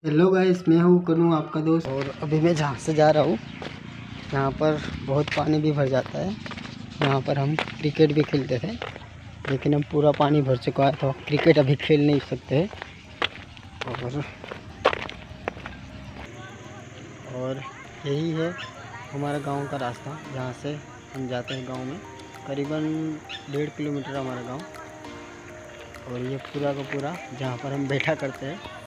Hello guys, मैं हूँ करूँ आपका दोस्त। और अभी मैं जहाँ से जा रहा हूँ यहाँ पर बहुत पानी भी भर जाता है। यहाँ पर हम क्रिकेट भी खेलते थे, लेकिन अब पूरा पानी भर चुका है तो क्रिकेट अभी खेल नहीं सकते। और यही है हमारा गांव का रास्ता, जहाँ से हम जाते हैं गांव में। करीबन 1.5 किलोमीटर हमारा गांव। और ये पूरा का पूरा जहाँ पर हम बैठा करते हैं